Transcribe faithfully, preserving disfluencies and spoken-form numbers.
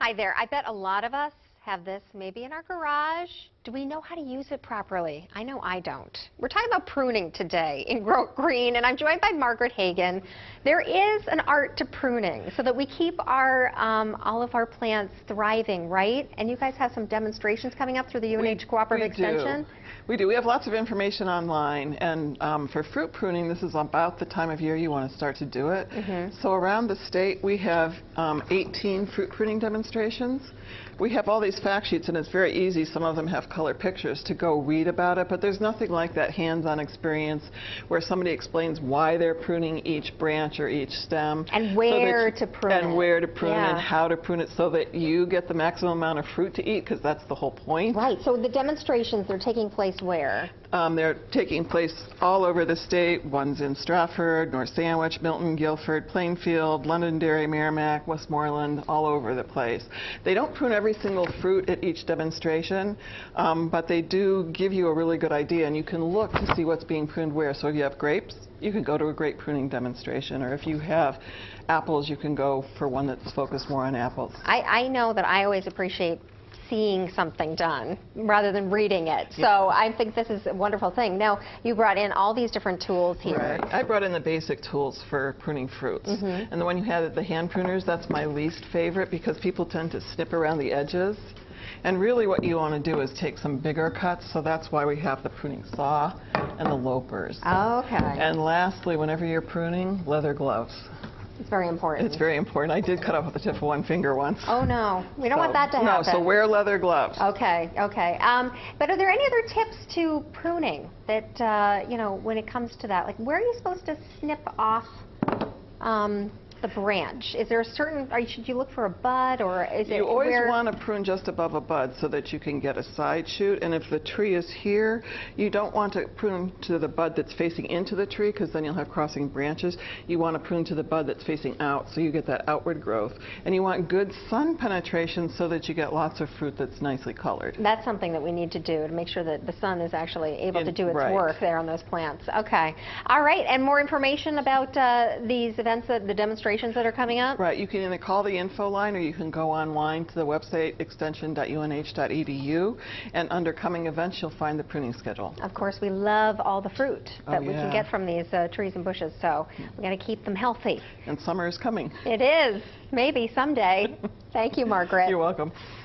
Hi there. I bet a lot of us have this maybe in our garage. Do we know how to use it properly? I know I don't. We're talking about pruning today in Grow Green, and I'm joined by Margaret Hagen. There is an art to pruning so that we keep our um, all of our plants thriving, right? And you guys have some demonstrations coming up through the U N H we, Cooperative we Extension? Do. We do. We have lots of information online, and um, for fruit pruning, this is about the time of year you want to start to do it. Mm-hmm. So around the state, we have um, eighteen fruit pruning demonstrations. We have all these fact sheets, and it's very easy. Some of them have color pictures to go read about it, but there's nothing like that hands-on experience where somebody explains why they're pruning each branch or each stem. And where so to prune and it. And where to prune yeah. and how to prune it so that you get the maximum amount of fruit to eat, because that's the whole point. Right. So the demonstrations, they're taking place where? Um, they're taking place all over the state. One's in Stratford, North Sandwich, Milton, Guilford, Plainfield, Londonderry, Merrimack, Westmoreland, all over the place. They don't prune every single fruit at each demonstration, um, but they do give you a really good idea, and you can look to see what's being pruned where. So if you have grapes, you can go to a grape pruning demonstration, or if you have apples, you can go for one that's focused more on apples. I, I know that I always appreciate seeing something done rather than reading it. Yeah. So I think this is a wonderful thing. Now, you brought in all these different tools here. Right. I brought in the basic tools for pruning fruits. Mm-hmm. And the one you had, the hand pruners, that's my least favorite because people tend to snip around the edges. And really what you want to do is take some bigger cuts, so that's why we have the pruning saw and the loppers. Okay. And lastly, whenever you're pruning, leather gloves. It's very important. It's very important. I did cut off with the tip of one finger once. Oh no, we don't so, want that to happen. No, so wear leather gloves. Okay, okay. Um, but are there any other tips to pruning that, uh, you know, when it comes to that? Like, where are you supposed to snip off um, the branch? Is there a certain, or should you look for a bud, or is it You always where... want to prune just above a bud so that you can get a side shoot. And if the tree is here, you don't want to prune to the bud that's facing into the tree, because then you'll have crossing branches. You want to prune to the bud that's facing out, so you get that outward growth. And you want good sun penetration so that you get lots of fruit that's nicely colored. That's something that we need to do to make sure that the sun is actually able In, to do its right. work there on those plants. Okay. All right. And more information about uh, these events, that, the demonstrations that are coming up? Right. You can either call the info line, or you can go online to the website extension dot U N H dot E D U, and under coming events you'll find the pruning schedule. Of course, we love all the fruit that oh, we yeah. can get from these uh, trees and bushes, so we got to keep them healthy. And summer is coming. It is. Maybe someday. Thank you, Margaret. You're welcome.